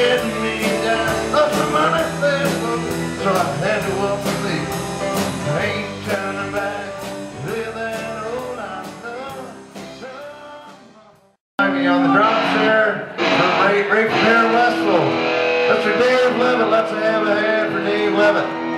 getting me down. Lost my money, so I had to walk my leave. I ain't turning back with that old I love. On the drums here from Ray from here in Westville. Mr. Dave Levitt, let's have a hand for Dave Levitt.